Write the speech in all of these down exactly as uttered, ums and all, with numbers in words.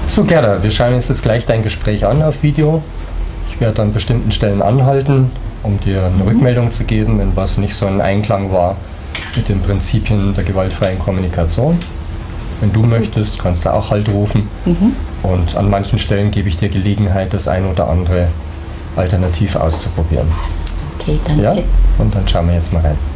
So Gerda, wir schauen uns jetzt gleich dein Gespräch an auf Video. Ich werde an bestimmten Stellen anhalten, um dir eine mhm. Rückmeldung zu geben, wenn was nicht so ein Einklang war mit den Prinzipien der gewaltfreien Kommunikation. Wenn du möchtest, kannst du auch Halt rufen. Mhm. Und an manchen Stellen gebe ich dir Gelegenheit, das ein oder andere alternativ auszuprobieren. Okay, danke. Ja? Und dann schauen wir jetzt mal rein.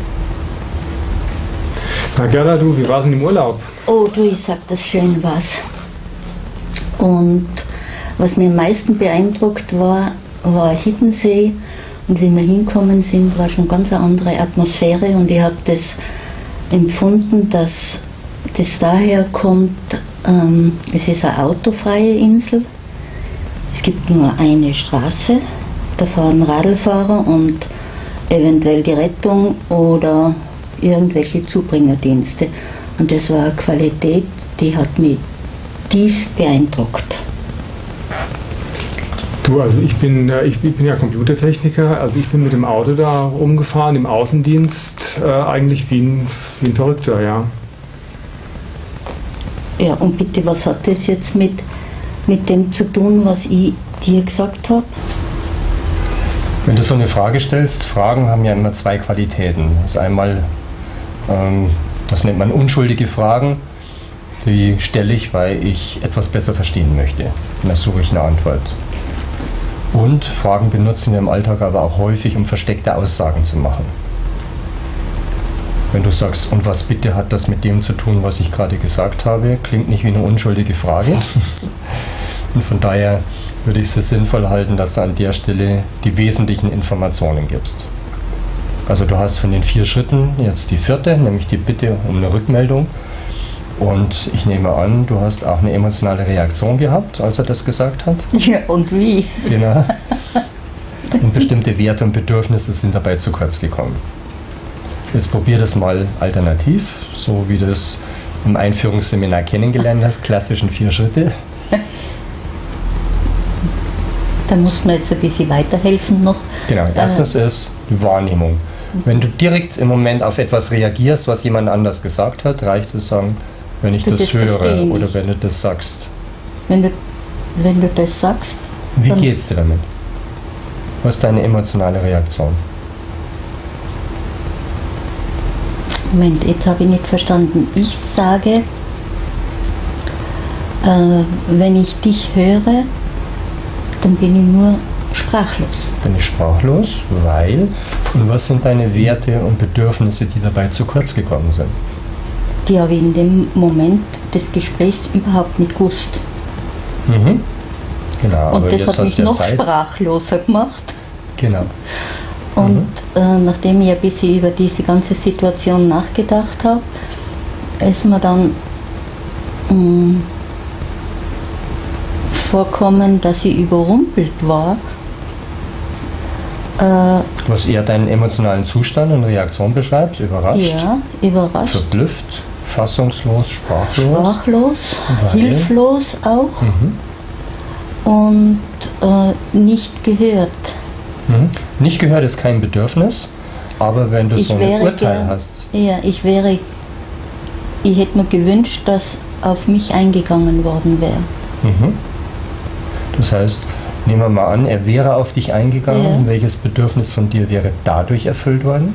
Na Gerda, du, wie war es denn im Urlaub? Oh du, ich sag das schön was. Und was mir am meisten beeindruckt war, war Hiddensee. Und wie wir hinkommen sind, war schon eine ganz andere Atmosphäre. Und ich habe das empfunden, dass das daher kommt, ähm, es ist eine autofreie Insel. Es gibt nur eine Straße, da fahren Radlfahrer und eventuell die Rettung oder irgendwelche Zubringerdienste. Und das war eine Qualität, die hat mich tief beeindruckt. Du, also ich bin, ich bin ja Computertechniker, also ich bin mit dem Auto da rumgefahren im Außendienst, äh, eigentlich wie ein, wie ein Verrückter, ja. Ja, und bitte, was hat das jetzt mit, mit dem zu tun, was ich dir gesagt habe? Wenn du so eine Frage stellst, Fragen haben ja immer zwei Qualitäten. Das ist einmal, ähm, das nennt man unschuldige Fragen, die stelle ich, weil ich etwas besser verstehen möchte. Und da suche ich eine Antwort. Und Fragen benutzen wir im Alltag aber auch häufig, um versteckte Aussagen zu machen. Wenn du sagst, und was bitte hat das mit dem zu tun, was ich gerade gesagt habe, klingt nicht wie eine unschuldige Frage. Und von daher würde ich es für sinnvoll halten, dass du an der Stelle die wesentlichen Informationen gibst. Also du hast von den vier Schritten jetzt die vierte, nämlich die Bitte um eine Rückmeldung. Und ich nehme an, du hast auch eine emotionale Reaktion gehabt, als er das gesagt hat. Ja, und wie? Genau. Und bestimmte Werte und Bedürfnisse sind dabei zu kurz gekommen. Jetzt probier das mal alternativ, so wie du es im Einführungsseminar kennengelernt hast, klassischen vier Schritte. Da muss man jetzt ein bisschen weiterhelfen noch. Genau, erstens äh, ist die Wahrnehmung. Wenn du direkt im Moment auf etwas reagierst, was jemand anders gesagt hat, reicht es sagen, wenn ich das, das höre oder ich. wenn du das sagst. Wenn du, wenn du das sagst. Wie geht's dir damit? Was ist deine emotionale Reaktion? Moment, jetzt habe ich nicht verstanden. Ich sage, äh, wenn ich dich höre, dann bin ich nur sprachlos. Bin ich sprachlos, weil? Und was sind deine Werte und Bedürfnisse, die dabei zu kurz gekommen sind? Die habe ich in dem Moment des Gesprächs überhaupt nicht gewusst. Mhm. Genau, und aber das jetzt hat mich hast noch Zeit. sprachloser gemacht. Genau. Und mhm. äh, nachdem ich ein bisschen über diese ganze Situation nachgedacht habe, ist mir dann mh, vorkommen, dass ich überrumpelt war. Äh, Was eher deinen emotionalen Zustand und Reaktion beschreibt, überrascht? Ja, überrascht. Verblüfft, fassungslos, sprachlos. Sprachlos, Weil? hilflos auch. Mhm. Und äh, nicht gehört. Mhm. Nicht gehört ist kein Bedürfnis, aber wenn du Ich so ein wäre Urteil gern- hast. Ja, ich wäre, ich hätte mir gewünscht, dass auf mich eingegangen worden wäre. Mhm. Das heißt, nehmen wir mal an, er wäre auf dich eingegangen. Ja. Welches Bedürfnis von dir wäre dadurch erfüllt worden?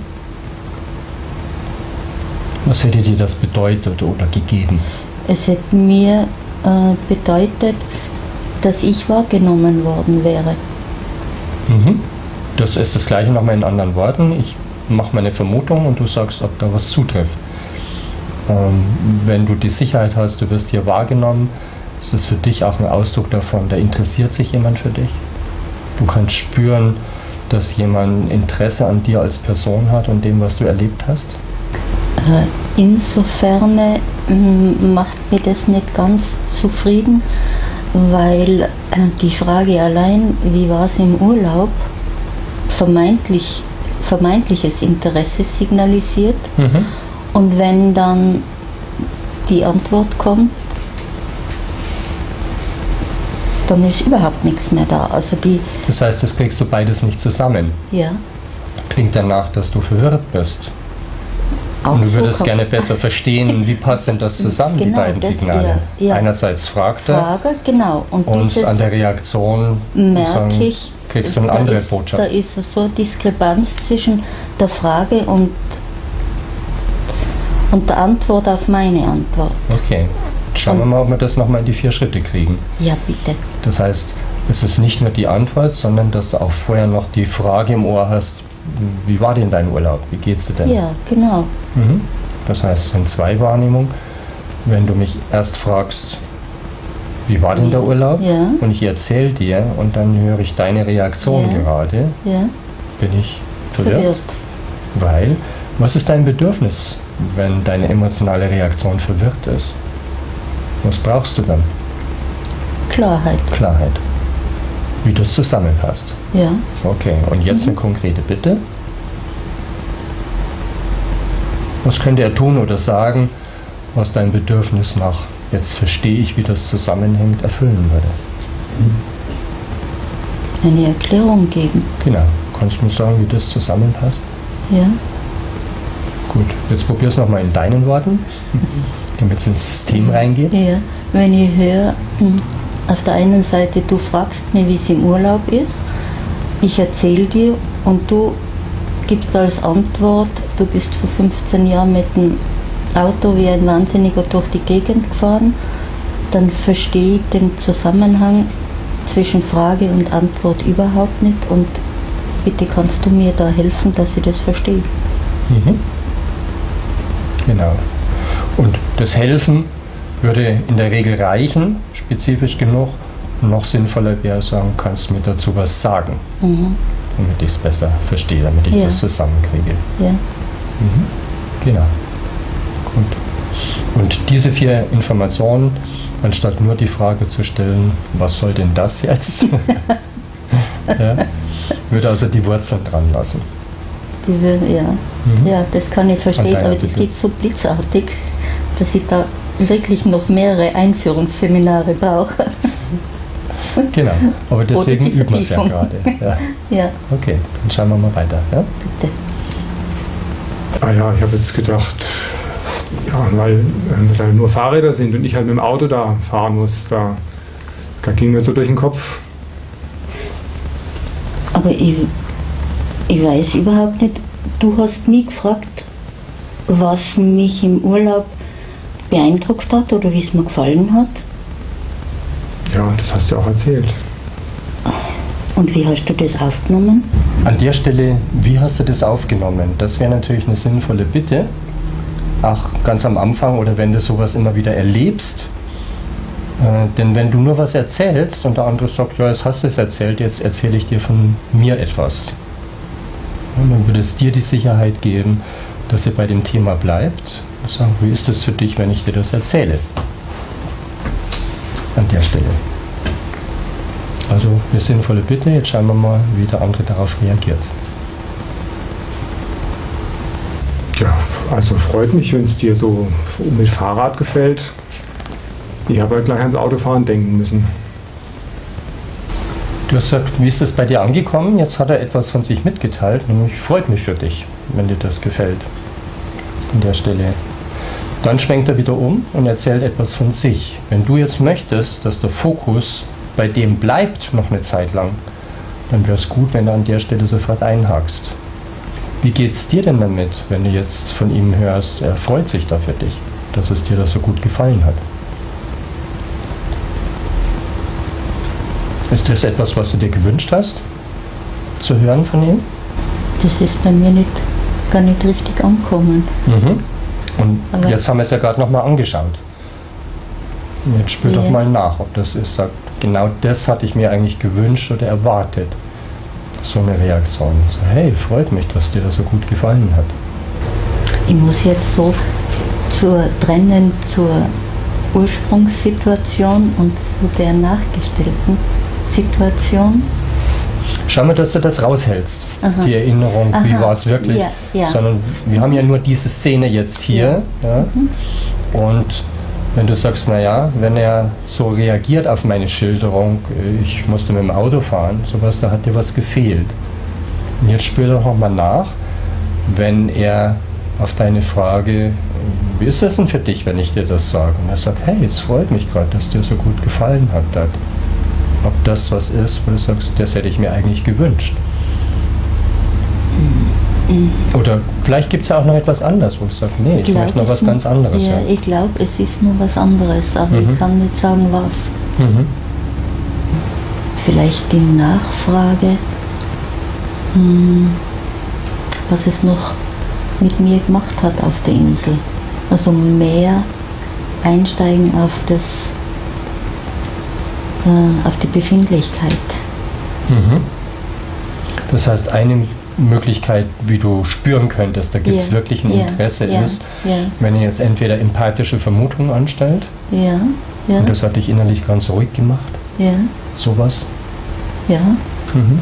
Was hätte dir das bedeutet oder gegeben? Es hätte mir äh, bedeutet, dass ich wahrgenommen worden wäre. Mhm. Das ist das Gleiche nochmal in anderen Worten. Ich mache mal eine Vermutung und du sagst, ob da was zutrifft. Ähm, wenn du die Sicherheit hast, du wirst hier wahrgenommen, ist es für dich auch ein Ausdruck davon, da interessiert sich jemand für dich. Du kannst spüren, dass jemand Interesse an dir als Person hat und dem, was du erlebt hast. Äh, insofern äh, macht mir das nicht ganz zufrieden, weil äh, die Frage allein, wie war es im Urlaub, vermeintlich, vermeintliches Interesse signalisiert. Mhm. Und wenn dann die Antwort kommt, dann ist überhaupt nichts mehr da. Also die, Das heißt, das kriegst du beides nicht zusammen. ja, Klingt danach, dass du verwirrt bist. auch Und du würdest so gerne besser verstehen, wie passt denn das zusammen, genau, die beiden das, Signale? Ja, ja. Einerseits fragt er Frage, genau. Und, und an der Reaktion merke ich, kriegst du eine da andere ist, Botschaft. Da ist so eine Diskrepanz zwischen der Frage und, und der Antwort auf meine Antwort. Okay, schauen wir mal, ob wir das nochmal in die vier Schritte kriegen. Ja, bitte. Das heißt, es ist nicht nur die Antwort, sondern dass du auch vorher noch die Frage im Ohr hast, wie war denn dein Urlaub? Wie geht's dir denn? Ja, genau. Mhm. Das heißt, es sind zwei Wahrnehmungen. Wenn du mich erst fragst, wie war denn der Urlaub? Ja. Und ich erzähle dir und dann höre ich deine Reaktion Ja. gerade, Ja, bin ich verwirrt. verwirrt. Weil, was ist dein Bedürfnis, wenn deine emotionale Reaktion verwirrt ist? Was brauchst du dann? Klarheit. Klarheit. Wie das zusammenpasst. Ja. Okay, und jetzt eine konkrete Bitte. Was könnte er tun oder sagen, was dein Bedürfnis nach, jetzt verstehe ich, wie das zusammenhängt, erfüllen würde? Eine Erklärung geben. Genau. Kannst du mir sagen, wie das zusammenpasst? Ja. Gut, jetzt probier es nochmal in deinen Worten, damit es ins System reingeht. Ja. Wenn ich höre, hm, auf der einen Seite, du fragst mich, wie es im Urlaub ist, ich erzähle dir und du gibst als Antwort, du bist vor fünfzehn Jahren mit dem Auto wie ein Wahnsinniger durch die Gegend gefahren, dann verstehe ich den Zusammenhang zwischen Frage und Antwort überhaupt nicht und bitte kannst du mir da helfen, dass ich das verstehe. Mhm. Genau. Und das Helfen würde in der Regel reichen, spezifisch genug. Noch sinnvoller wäre sagen, kannst du mir dazu was sagen, Mhm. damit ich es besser verstehe, damit ich Ja. das zusammenkriege. Ja. Mhm. Genau. Gut. Und diese vier Informationen, anstatt nur die Frage zu stellen, was soll denn das jetzt, ja, würde also die Wurzeln dran lassen. Die will, ja. Mhm. Ja, das kann ich verstehen, deiner aber das Bitte. geht so blitzartig, dass ich da wirklich noch mehrere Einführungsseminare brauche. Genau, aber deswegen die üben wir es ja Vertiefung. gerade. Ja. Ja, Okay, dann schauen wir mal weiter. Ja? bitte. Ah ja, ich habe jetzt gedacht, ja, weil äh, da nur Fahrräder sind und ich halt mit dem Auto da fahren muss, da, da ging mir so durch den Kopf. Aber ich, ich weiß überhaupt nicht, du hast mich gefragt, was mich im Urlaub beeindruckt hat oder wie es mir gefallen hat. Ja, das hast du auch erzählt. Und wie hast du das aufgenommen? An der Stelle, wie hast du das aufgenommen? Das wäre natürlich eine sinnvolle Bitte. Auch ganz am Anfang oder wenn du sowas immer wieder erlebst. Äh, denn wenn du nur was erzählst und der andere sagt, ja, jetzt hast du es erzählt, jetzt erzähle ich dir von mir etwas. Und dann würde es dir die Sicherheit geben, dass ihr bei dem Thema bleibt. Und sagen, wie ist es für dich, wenn ich dir das erzähle? An der Stelle. Also eine sinnvolle Bitte, jetzt schauen wir mal, wie der andere darauf reagiert. Ja, also freut mich, wenn es dir so mit Fahrrad gefällt. Ich habe halt gleich ans Autofahren denken müssen. Du hast gesagt, wie ist es bei dir angekommen? Jetzt hat er etwas von sich mitgeteilt, nämlich freut mich für dich, wenn dir das gefällt. An der Stelle. Dann schwenkt er wieder um und erzählt etwas von sich. Wenn du jetzt möchtest, dass der Fokus bei dem bleibt noch eine Zeit lang, dann wäre es gut, wenn du an der Stelle sofort einhakst. Wie geht es dir denn damit, wenn du jetzt von ihm hörst, er freut sich da für dich, dass es dir das so gut gefallen hat? Ist das etwas, was du dir gewünscht hast, zu hören von ihm? Das ist bei mir nicht, gar nicht richtig angekommen. Mhm. Und Aber jetzt haben wir es ja gerade nochmal angeschaut. Jetzt spür Ja. doch mal nach, ob das ist. Sagt, genau das hatte ich mir eigentlich gewünscht oder erwartet. So eine Reaktion. So, hey, freut mich, dass dir das so gut gefallen hat. ich muss jetzt so zur trennen zur Ursprungssituation und zu der nachgestellten Situation. Schau mal, dass du das raushältst. Aha. Die Erinnerung, wie Aha. war es wirklich. Ja, ja. Sondern wir haben ja nur diese Szene jetzt hier. Ja. Und wenn du sagst, naja, wenn er so reagiert auf meine Schilderung, ich musste mit dem Auto fahren, sowas, da hat dir was gefehlt. Und jetzt spür doch nochmal nach, wenn er auf deine Frage, wie ist das denn für dich, wenn ich dir das sage? Und er sagt, hey, es freut mich gerade, dass dir so gut gefallen hat. Das. Ob das was ist, wo du sagst, das hätte ich mir eigentlich gewünscht. Oder vielleicht gibt es ja auch noch etwas anderes, wo du sagst, nee, ich, ich glaub, möchte noch was ganz anderes. Ja, ja. Ich glaube, es ist nur was anderes, aber mhm. ich kann nicht sagen, was. Mhm. Vielleicht die Nachfrage, hm, was es noch mit mir gemacht hat auf der Insel. Also mehr einsteigen auf das, äh, auf die Befindlichkeit. Mhm. Das heißt, eine Möglichkeit, wie du spüren könntest, da gibt es yeah. wirklich ein yeah. Interesse, yeah. ist, yeah. wenn ihr jetzt entweder empathische Vermutungen anstellt, yeah. Yeah. und das hat dich innerlich ganz ruhig gemacht, yeah. sowas. Ja. Mhm.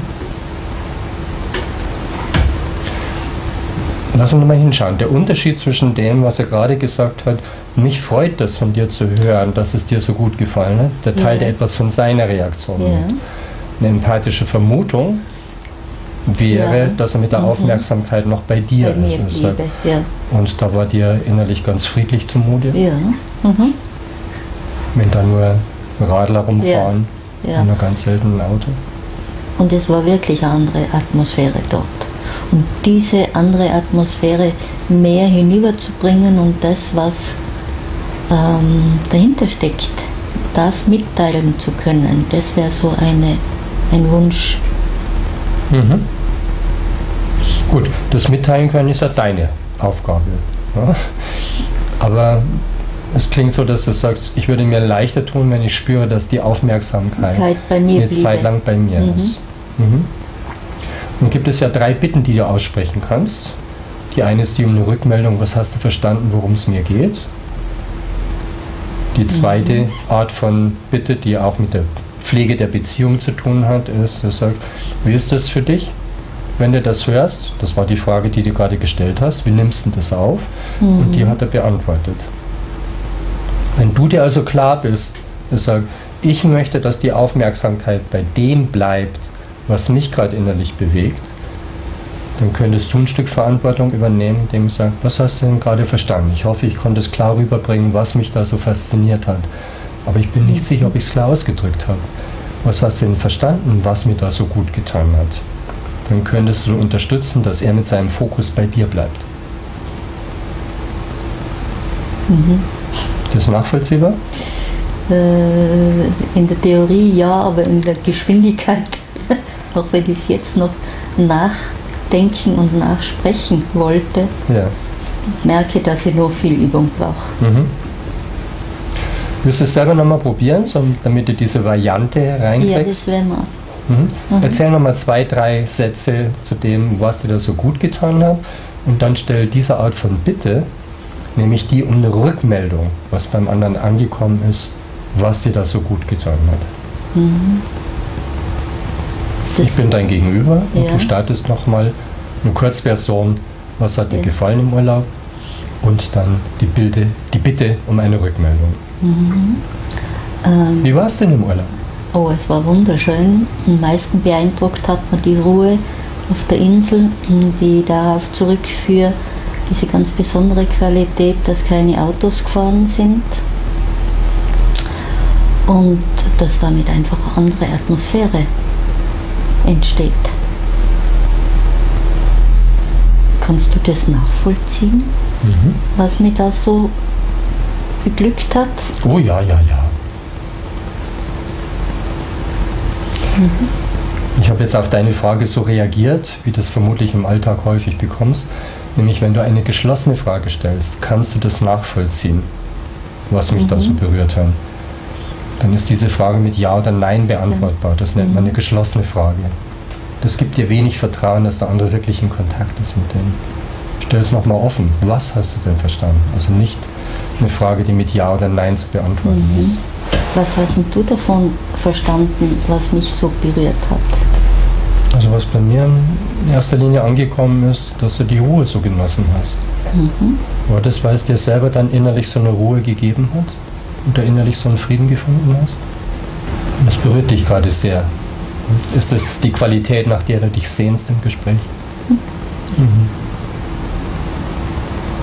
Lass uns mal hinschauen. Der Unterschied zwischen dem, was er gerade gesagt hat, mich freut das von dir zu hören, dass es dir so gut gefallen hat, der teilt yeah. etwas von seiner Reaktion yeah. mit. Eine empathische Vermutung wäre, ja. dass er mit der mhm. Aufmerksamkeit noch bei dir bei ist. Mir bliebe, ja. Und da war dir innerlich ganz friedlich zumute. Ja. Mhm. Wenn da nur Radler rumfahren, ja. Ja. in einem ganz seltenen Auto. Und es war wirklich eine andere Atmosphäre dort. Und diese andere Atmosphäre mehr hinüberzubringen und das, was ähm, dahinter steckt, das mitteilen zu können, das wäre so eine, ein Wunsch. Mhm. Gut, das Mitteilen können ist ja deine Aufgabe. Ja? Aber es klingt so, dass du sagst, ich würde mir leichter tun, wenn ich spüre, dass die Aufmerksamkeit bei mir eine bliebe. Zeit lang bei mir mhm. ist. Mhm. Nun gibt es ja drei Bitten, die du aussprechen kannst. Die eine ist die um eine Rückmeldung, was hast du verstanden, worum es mir geht. Die zweite mhm. Art von Bitte, die auch mit der Pflege der Beziehung zu tun hat, ist, er sagt, wie ist das für dich, wenn du das hörst? Das war die Frage, die du gerade gestellt hast. Wie nimmst du das auf? Mhm. Und die hat er beantwortet. Wenn du dir also klar bist, er sagt, ich möchte, dass die Aufmerksamkeit bei dem bleibt, was mich gerade innerlich bewegt, dann könntest du ein Stück Verantwortung übernehmen, indem du sagst, was hast du denn gerade verstanden? Ich hoffe, ich konnte es klar rüberbringen, was mich da so fasziniert hat. Aber ich bin nicht sicher, ob ich es klar ausgedrückt habe. Was hast du denn verstanden, was mir da so gut getan hat? Dann könntest du unterstützen, dass er mit seinem Fokus bei dir bleibt. Mhm. Das ist nachvollziehbar? Äh, in der Theorie ja, aber in der Geschwindigkeit, auch wenn ich es jetzt noch nachdenken und nachsprechen wollte, ja. merke, dass ich noch viel Übung brauche. Mhm. Willst du es selber nochmal probieren, so, damit du diese Variante reinkriegst? Ja, das wäre mal. Mhm. Mhm. Erzähl nochmal zwei, drei Sätze zu dem, was dir da so gut getan hat, und dann stell diese Art von Bitte, nämlich die um eine Rückmeldung, was beim anderen angekommen ist, was dir da so gut getan hat. Mhm. Ich bin dein Gegenüber und ja. du startest nochmal eine Kurzversion, was hat dir ja. gefallen im Urlaub, und dann die, Bilde, die Bitte um eine Rückmeldung. Mhm. Ähm, Wie war es denn im Urlaub? Oh, es war wunderschön. Am meisten beeindruckt hat man die Ruhe auf der Insel, die darauf zurückführt, diese ganz besondere Qualität, dass keine Autos gefahren sind und dass damit einfach eine andere Atmosphäre entsteht. Kannst du das nachvollziehen, mhm. was mich da so beglückt hat? Oh ja, ja, ja. Mhm. Ich habe jetzt auf deine Frage so reagiert, wie du das vermutlich im Alltag häufig bekommst. Nämlich, wenn du eine geschlossene Frage stellst, kannst du das nachvollziehen, was mich mhm. da so berührt hat. Dann ist diese Frage mit Ja oder Nein beantwortbar. Das nennt man eine geschlossene Frage. Das gibt dir wenig Vertrauen, dass der andere wirklich in Kontakt ist mit dem. Stell es nochmal offen. Was hast du denn verstanden? Also nicht eine Frage, die mit Ja oder Nein zu beantworten mhm. ist. Was hast du davon verstanden, was mich so berührt hat? Also was bei mir in erster Linie angekommen ist, dass du die Ruhe so genossen hast. Mhm. War das, weil es dir selber dann innerlich so eine Ruhe gegeben hat und du innerlich so einen Frieden gefunden hast? Und das berührt dich gerade sehr. Ist das die Qualität, nach der du dich sehnst im Gespräch? Mhm.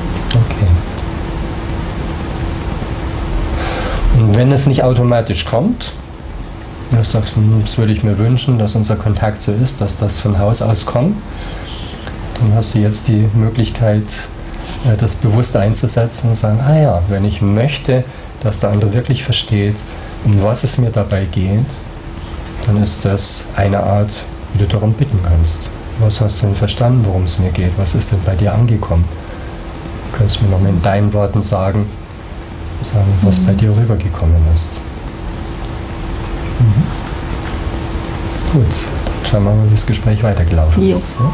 Wenn es nicht automatisch kommt, du sagst, das würde ich mir wünschen, dass unser Kontakt so ist, dass das von Haus aus kommt, dann hast du jetzt die Möglichkeit, das bewusst einzusetzen und sagen, ah ja, wenn ich möchte, dass der andere wirklich versteht, um was es mir dabei geht, dann ist das eine Art, wie du darum bitten kannst. Was hast du denn verstanden, worum es mir geht? Was ist denn bei dir angekommen? Du könntest mir nochmal in deinen Worten sagen, sagen was mhm. bei dir rübergekommen ist. Mhm. Gut, dann schauen wir mal, wie das Gespräch weitergelaufen jo. ist. Ja?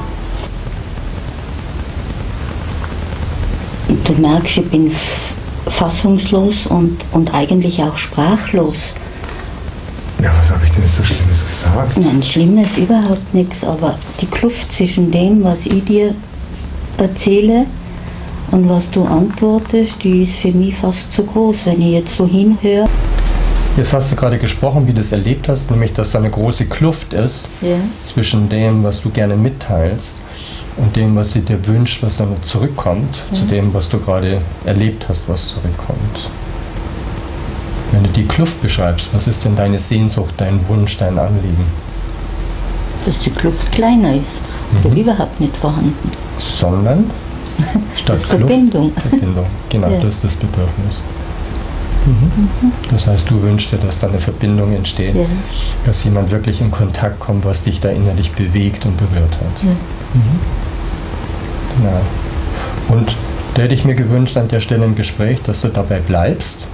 Du merkst, ich bin fassungslos und, und eigentlich auch sprachlos. Ja, was habe ich denn jetzt so Schlimmes gesagt? Nein, Schlimmes überhaupt nichts, aber die Kluft zwischen dem, was ich dir erzähle und was du antwortest, die ist für mich fast zu groß, wenn ich jetzt so hinhöre. Jetzt hast du gerade gesprochen, wie du es erlebt hast, nämlich dass da eine große Kluft ist ja. zwischen dem, was du gerne mitteilst und dem, was du dir wünschst, was dann zurückkommt, ja. zu dem, was du gerade erlebt hast, was zurückkommt. Wenn du die Kluft beschreibst, was ist denn deine Sehnsucht, dein Wunsch, dein Anliegen? Dass die Kluft kleiner ist oder mhm. überhaupt nicht vorhanden. Sondern? Statt das Verbindung. Kluft, Verbindung. Genau, ja. das ist das Bedürfnis. Mhm. Mhm. Das heißt, du wünschst dir, dass da eine Verbindung entsteht, ja. dass jemand wirklich in Kontakt kommt, was dich da innerlich bewegt und berührt hat. Ja. Mhm. Genau. Und da hätte ich mir gewünscht an der Stelle im Gespräch, dass du dabei bleibst.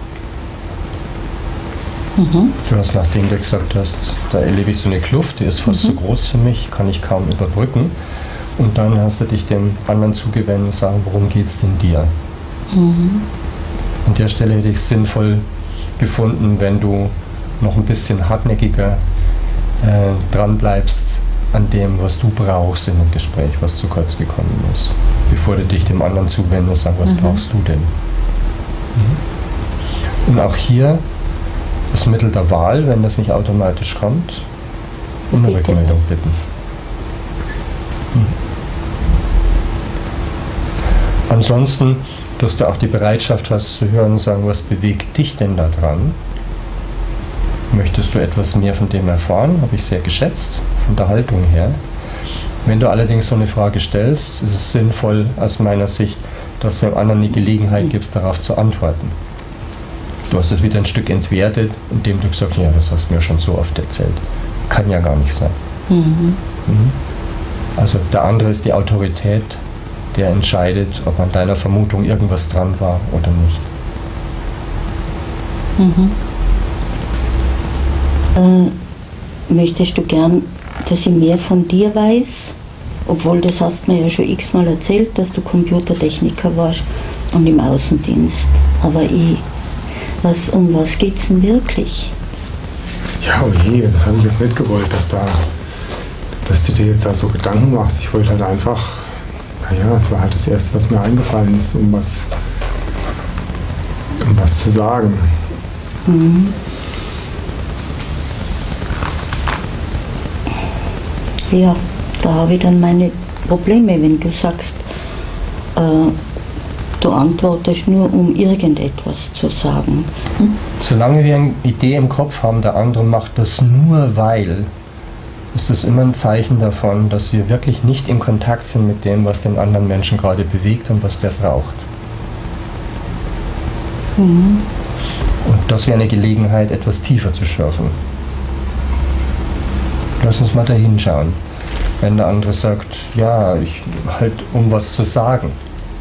Mhm. Du hast, nachdem du gesagt hast, da erlebe ich so eine Kluft, die ist fast mhm. zu groß für mich, kann ich kaum überbrücken. Und dann hast du dich dem anderen zugewendet und sagen, worum geht es denn dir? Mhm. An der Stelle hätte ich es sinnvoll gefunden, wenn du noch ein bisschen hartnäckiger äh, dran bleibst an dem, was du brauchst in dem Gespräch, was zu kurz gekommen ist. Bevor du dich dem anderen zuwendest und sagst, was mhm. brauchst du denn? Mhm. Und auch hier das Mittel der Wahl, wenn das nicht automatisch kommt, um eine Rückmeldung bitten. Mhm. Ansonsten, dass du auch die Bereitschaft hast zu hören und sagen, was bewegt dich denn da dran? Möchtest du etwas mehr von dem erfahren? Habe ich sehr geschätzt, von der Haltung her. Wenn du allerdings so eine Frage stellst, ist es sinnvoll aus meiner Sicht, dass du dem anderen die Gelegenheit gibst, darauf zu antworten. Du hast es wieder ein Stück entwertet, indem du gesagt hast, ja, das hast du mir schon so oft erzählt. Kann ja gar nicht sein. Mhm. Mhm. Also der andere ist die Autorität, der entscheidet, ob an deiner Vermutung irgendwas dran war oder nicht. Mhm. Äh, möchtest du gern, dass ich mehr von dir weiß? Obwohl, das hast du mir ja schon x-mal erzählt, dass du Computertechniker warst und im Außendienst. Aber ich, was, um was geht es denn wirklich? Ja, oh je, das habe ich jetzt nicht gewollt, dass, da, dass du dir jetzt da so Gedanken machst. Ich wollte halt einfach, naja, es war halt das Erste, was mir eingefallen ist, um was, um was zu sagen. Mhm. Ja, da habe ich dann meine Probleme, wenn du sagst, äh, du antwortest nur, um irgendetwas zu sagen. Hm? Solange wir eine Idee im Kopf haben, der andere macht das nur weil, ist das immer ein Zeichen davon, dass wir wirklich nicht in Kontakt sind mit dem, was den anderen Menschen gerade bewegt und was der braucht. Mhm. Und das wäre eine Gelegenheit, etwas tiefer zu schürfen. Lass uns mal da hinschauen. Wenn der andere sagt, ja, ich halt, um was zu sagen.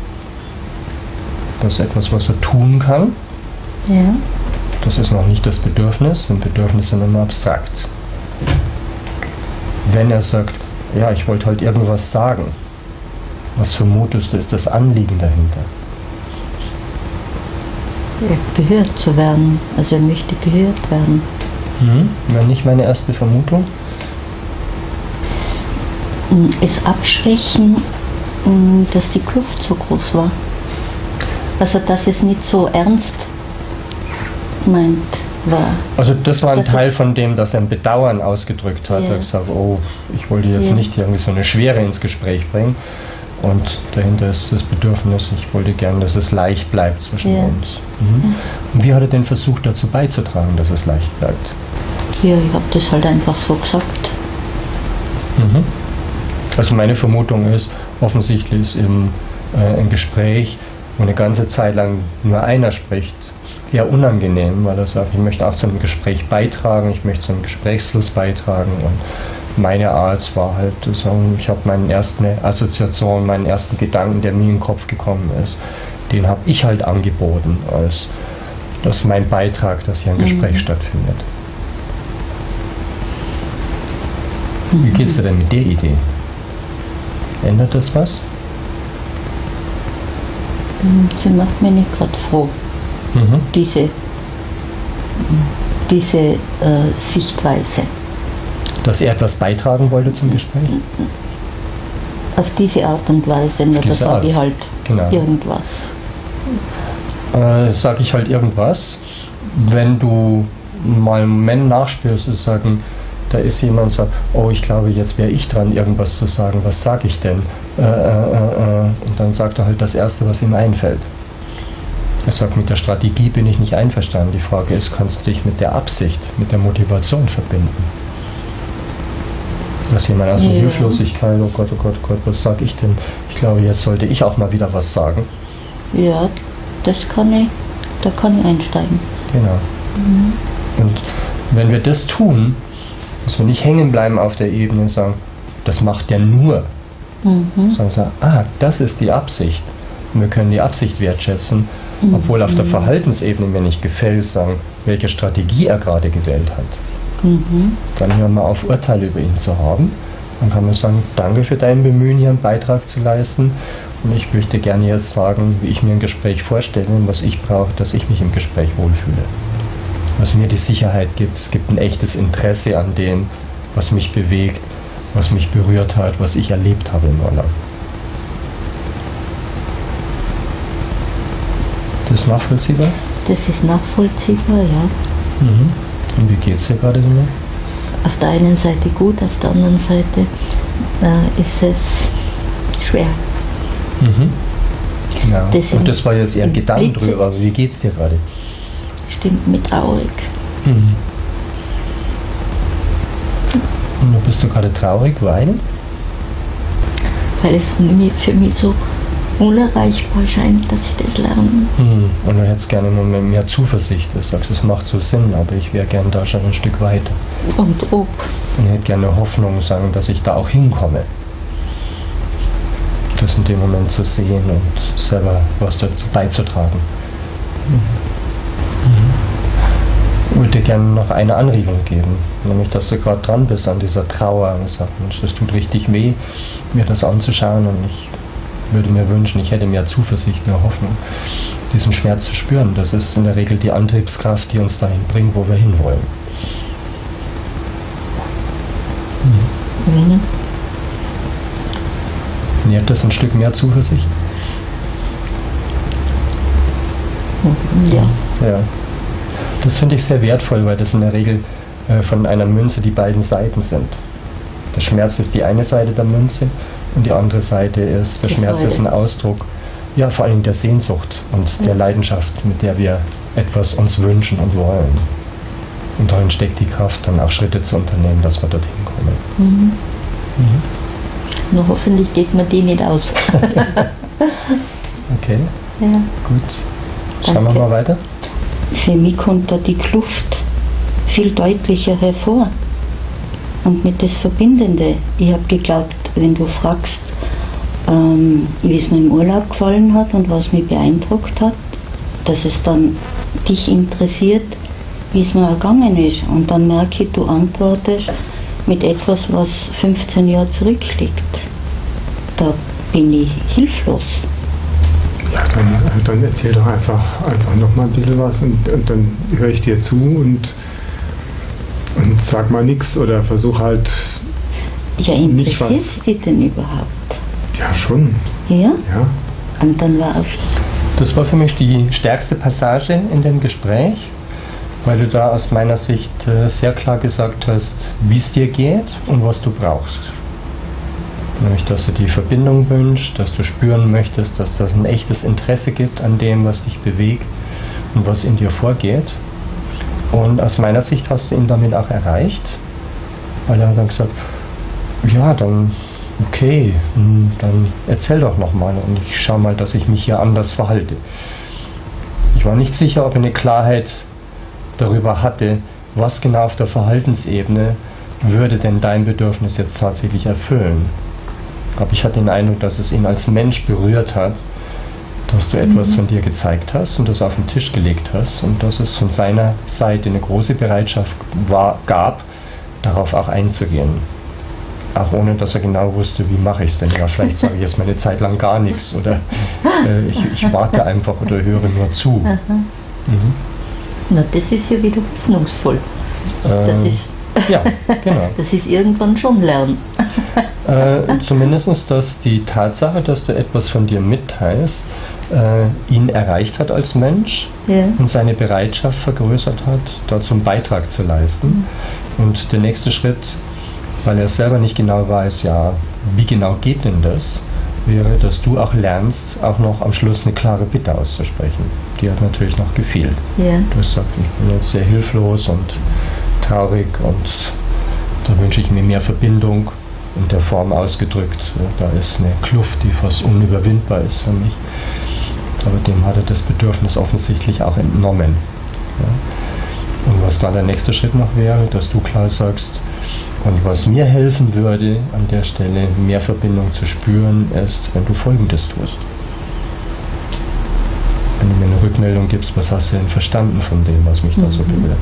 Das ist etwas, was er tun kann. Ja. Das ist noch nicht das Bedürfnis. Ein Bedürfnis sind immer abstrakt. Wenn er sagt, ja, ich wollte halt irgendwas sagen, was vermutest du, ist das Anliegen dahinter? Ja, gehört zu werden. Also er möchte gehört werden. Mhm. Wäre nicht meine erste Vermutung? Es abschwächen, dass die Kluft so groß war. Also dass es nicht so ernst meint war. Also das war ein also Teil von dem, dass er ein Bedauern ausgedrückt hat. Ja. Er hat gesagt, oh, ich wollte jetzt ja. nicht irgendwie so eine Schwere ins Gespräch bringen. Und dahinter ist das Bedürfnis, ich wollte gern, dass es leicht bleibt zwischen Ja. uns. Mhm. Und wie hat er denn versucht, dazu beizutragen, dass es leicht bleibt? Ja, ich habe das halt einfach so gesagt. Mhm. Also meine Vermutung ist, offensichtlich ist eben äh, ein Gespräch, wo eine ganze Zeit lang nur einer spricht, eher unangenehm, weil er sagt, ich möchte auch zu einem Gespräch beitragen, ich möchte zu einem Gesprächsfluss beitragen. Und meine Art war halt, ich habe meine erste Assoziation, meinen ersten Gedanken, der mir in den Kopf gekommen ist, den habe ich halt angeboten, als das ist mein Beitrag, dass hier ein Gespräch Mhm. stattfindet. Wie geht es dir denn mit der Idee? Ändert das was? Sie macht mich nicht gerade froh, Mhm. diese, diese äh, Sichtweise. Dass er etwas beitragen wollte zum Gespräch? Auf diese Art und Weise, nur da diese Art. sage ich halt Genau. irgendwas. Äh, sag ich halt irgendwas. Wenn du mal einen Moment nachspürst und sagen, da ist jemand und sagt, oh, ich glaube, jetzt wäre ich dran, irgendwas zu sagen. Was sage ich denn? Äh, äh, äh, und dann sagt er halt das Erste, was ihm einfällt. Er sagt, mit der Strategie bin ich nicht einverstanden. Die Frage ist, kannst du dich mit der Absicht, mit der Motivation verbinden? Dass jemand aus der Ja. Hilflosigkeit, oh Gott, oh Gott, oh Gott, was sage ich denn? Ich glaube, jetzt sollte ich auch mal wieder was sagen. Ja, das kann ich, da kann ich einsteigen. Genau. Und wenn wir das tun, dass wir nicht hängen bleiben auf der Ebene und sagen, das macht der nur, Mhm. sondern sagen, ah, das ist die Absicht. Und wir können die Absicht wertschätzen, obwohl auf der Verhaltensebene mir nicht gefällt, sagen, welche Strategie er gerade gewählt hat. Mhm. Dann hören wir auf, Urteile über ihn zu haben. Dann kann man sagen, danke für dein Bemühen, hier einen Beitrag zu leisten. Und ich möchte gerne jetzt sagen, wie ich mir ein Gespräch vorstelle und was ich brauche, dass ich mich im Gespräch wohlfühle. Was mir die Sicherheit gibt. Es gibt ein echtes Interesse an dem, was mich bewegt, was mich berührt hat, was ich erlebt habe im Urlaub. Das ist nachvollziehbar? Das ist nachvollziehbar, ja. Mhm. Und wie geht es dir gerade so? Auf der einen Seite gut, auf der anderen Seite äh, ist es schwer. Mhm. Genau. Das Und sind- das war jetzt eher ein sind Gedanken Blitze. drüber, aber wie geht es dir gerade? Stimmt mir traurig. Mhm. Und da bist du gerade traurig, weil? Weil es mir, für mich so unerreichbar scheint, dass ich das lerne. Mhm. Und du hättest gerne noch mehr Zuversicht. Du sagst, es macht so Sinn, aber ich wäre gerne da schon ein Stück weiter. Und ob. Und ich hätte gerne Hoffnung, sagen, dass ich da auch hinkomme. Das in dem Moment zu sehen und selber was dazu beizutragen. Ich würde dir gerne noch eine Anregung geben, nämlich, dass du gerade dran bist an dieser Trauer und sagst, Mensch, das tut richtig weh, mir das anzuschauen, und ich würde mir wünschen, ich hätte mehr Zuversicht, mehr Hoffnung, diesen Schmerz zu spüren. Das ist in der Regel die Antriebskraft, die uns dahin bringt, wo wir hinwollen. Mhm. Nährt das ein Stück mehr Zuversicht? Ja. Ja. Das finde ich sehr wertvoll, weil das in der Regel äh, von einer Münze die beiden Seiten sind. Der Schmerz ist die eine Seite der Münze und die andere Seite ist, der Die Schmerz Freude. ist ein Ausdruck, ja, vor allem der Sehnsucht und der Leidenschaft, mit der wir etwas uns wünschen und wollen. Und darin steckt die Kraft, dann auch Schritte zu unternehmen, dass wir dorthin kommen. Mhm. Nur hoffentlich geht mir die nicht aus. Okay, Ja. gut. Schauen wir Danke. mal weiter. Für mich kommt da die Kluft viel deutlicher hervor. Und nicht das Verbindende. Ich habe geglaubt, wenn du fragst, ähm, wie es mir im Urlaub gefallen hat und was mich beeindruckt hat, dass es dann dich interessiert, wie es mir ergangen ist. Und dann merke ich, du antwortest mit etwas, was fünfzehn Jahre zurückliegt. Da bin ich hilflos. Ja, dann, dann erzähl doch einfach, einfach nochmal ein bisschen was und, und dann höre ich dir zu und, und sag mal nichts oder versuch halt, Ja, Nicht was- interessiert es dich denn überhaupt? ja schon, Ja? ja. Und dann war auf Das war für mich die stärkste Passage in dem Gespräch, weil du da aus meiner Sicht äh, sehr klar gesagt hast, wie es dir geht und was du brauchst. Nämlich, dass du die Verbindung wünschst, dass du spüren möchtest, dass das ein echtes Interesse gibt an dem, was dich bewegt und was in dir vorgeht. Und aus meiner Sicht hast du ihn damit auch erreicht, weil er hat dann gesagt, ja, dann okay, dann erzähl doch nochmal und ich schau mal, dass ich mich hier anders verhalte. Ich war nicht sicher, ob er eine Klarheit darüber hatte, was genau auf der Verhaltensebene würde denn dein Bedürfnis jetzt tatsächlich erfüllen. Aber ich hatte den Eindruck, dass es ihn als Mensch berührt hat, dass du etwas von dir gezeigt hast und das auf den Tisch gelegt hast und dass es von seiner Seite eine große Bereitschaft war, gab, darauf auch einzugehen. Auch ohne, dass er genau wusste, wie mache ich es denn. Ja, vielleicht sage ich jetzt mal eine Zeit lang gar nichts oder äh, ich, ich warte einfach oder höre nur zu. Mhm. Na, das ist ja wieder hoffnungsvoll. Ähm, das, ist, ja, genau. das ist irgendwann schon Lernen. Äh, zumindest, dass die Tatsache, dass du etwas von dir mitteilst, äh, ihn erreicht hat als Mensch, ja, und seine Bereitschaft vergrößert hat, dazu einen Beitrag zu leisten. Mhm. Und der nächste Schritt, weil er selber nicht genau weiß, ja, wie genau geht denn das, wäre, dass du auch lernst, auch noch am Schluss eine klare Bitte auszusprechen. Die hat natürlich noch gefehlt. ja. Du hast gesagt, ich bin jetzt sehr hilflos und traurig und da wünsche ich mir mehr Verbindung, in der Form ausgedrückt. Da ist eine Kluft, die fast unüberwindbar ist für mich. Aber dem hat er das Bedürfnis offensichtlich auch entnommen. Ja. Und was da der nächste Schritt noch wäre, dass du klar sagst, und was mir helfen würde, an der Stelle mehr Verbindung zu spüren, ist, wenn du Folgendes tust. Wenn du mir eine Rückmeldung gibst, was hast du denn verstanden von dem, was mich mhm. da so berührt.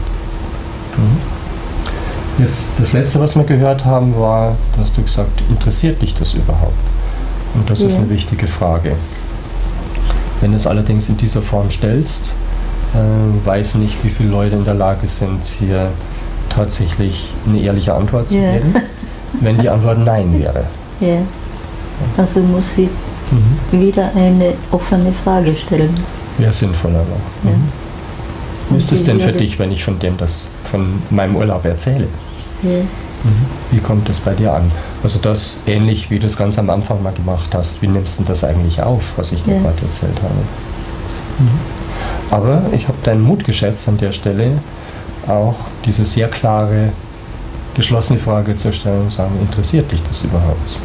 Mhm. Jetzt, das Letzte, was wir gehört haben, war, dass du gesagt, interessiert dich das überhaupt? Und das ja. ist eine wichtige Frage. Wenn du es allerdings in dieser Form stellst, äh, weiß nicht, wie viele Leute in der Lage sind, hier tatsächlich eine ehrliche Antwort zu geben, yeah. wenn die Antwort Nein wäre. Yeah. Also muss sie mhm. wieder eine offene Frage stellen. Wäre sinnvoller noch. Ja. Mhm. Wie ist es denn für dich, wenn ich von dem das, von meinem Urlaub erzähle? Yeah. Mhm. Wie kommt das bei dir an? Also das ähnlich, wie du es ganz am Anfang mal gemacht hast. Wie nimmst du das eigentlich auf, was ich dir yeah. gerade erzählt habe? Mhm. Aber ich habe deinen Mut geschätzt an der Stelle, auch diese sehr klare, geschlossene Frage zu stellen und sagen, interessiert dich das überhaupt?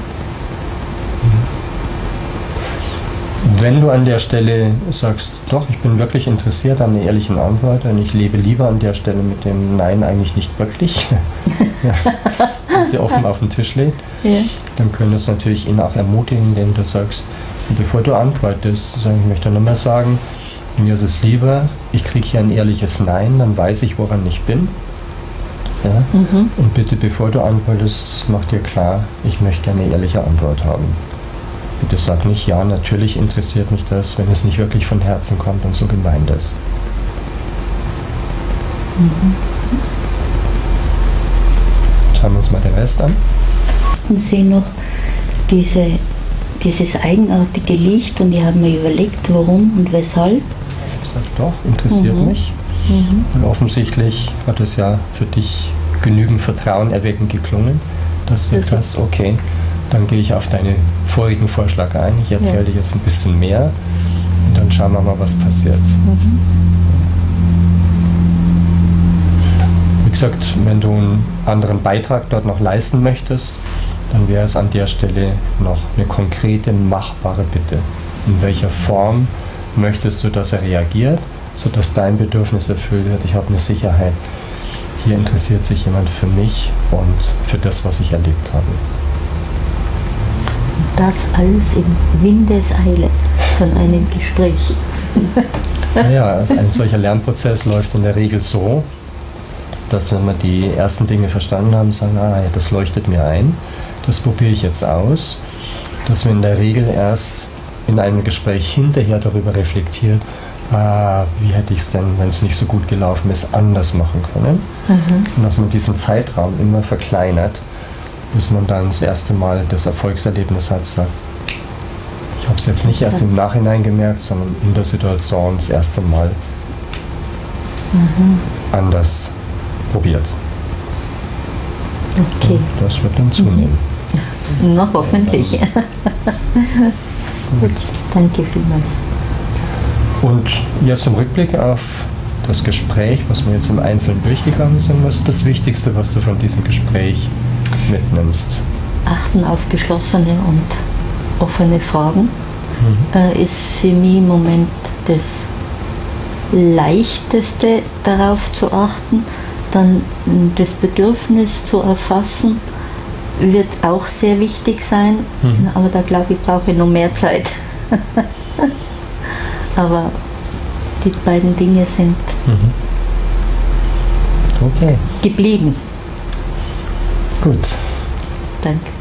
Wenn du an der Stelle sagst, doch, ich bin wirklich interessiert an einer ehrlichen Antwort und ich lebe lieber an der Stelle mit dem Nein eigentlich nicht wirklich, ja, wenn sie offen auf den Tisch legt, ja. dann können es natürlich ihn auch ermutigen, indem du sagst, bevor du antwortest, sagen, ich möchte nochmal sagen, mir ist es lieber, ich kriege hier ein ehrliches Nein, dann weiß ich, woran ich bin. Ja? Mhm. Und bitte, bevor du antwortest, mach dir klar, ich möchte eine ehrliche Antwort haben. Bitte sag nicht, ja, natürlich interessiert mich das, wenn es nicht wirklich von Herzen kommt und so gemeint ist. Mhm. Schauen wir uns mal den Rest an. Und Sie noch diese, dieses eigenartige Licht und ich habe mir überlegt, warum und weshalb. Ich sage, doch, interessiert mhm. mich. Mhm. Und offensichtlich hat es ja für dich genügend Vertrauen erweckend geklungen, dass du das, okay, dann gehe ich auf deinen vorigen Vorschlag ein. Ich erzähle ja. dir jetzt ein bisschen mehr und dann schauen wir mal, was passiert. Mhm. Wie gesagt, wenn du einen anderen Beitrag dort noch leisten möchtest, dann wäre es an der Stelle noch eine konkrete, machbare Bitte. In welcher Form möchtest du, dass er reagiert, sodass dein Bedürfnis erfüllt wird? Ich habe eine Sicherheit, hier interessiert sich jemand für mich und für das, was ich erlebt habe. Das alles in Windeseile von einem Gespräch. Naja, also ein solcher Lernprozess läuft in der Regel so, dass wenn wir die ersten Dinge verstanden haben, sagen, ah, ja, das leuchtet mir ein, das probiere ich jetzt aus, dass wir in der Regel erst in einem Gespräch hinterher darüber reflektieren, ah, wie hätte ich es denn, wenn es nicht so gut gelaufen ist, anders machen können. Mhm. Und dass man diesen Zeitraum immer verkleinert, bis man dann das erste Mal das Erfolgserlebnis hat, sagt, ich habe es jetzt nicht erst im Nachhinein gemerkt, sondern in der Situation das erste Mal mhm. anders probiert. Okay. Und das wird dann zunehmen. Mhm. Na, hoffentlich. Gut. Danke vielmals. Und jetzt im Rückblick auf das Gespräch, was wir jetzt im Einzelnen durchgegangen sind, was ist das Wichtigste, was du von diesem Gespräch mitnimmst? Achten auf geschlossene und offene Fragen Mhm. äh, ist für mich im Moment das Leichteste, darauf zu achten. Dann das Bedürfnis zu erfassen, wird auch sehr wichtig sein, Mhm. aber da glaube ich, brauche ich noch mehr Zeit. Aber die beiden Dinge sind Mhm. Okay, geblieben. gut. Danke.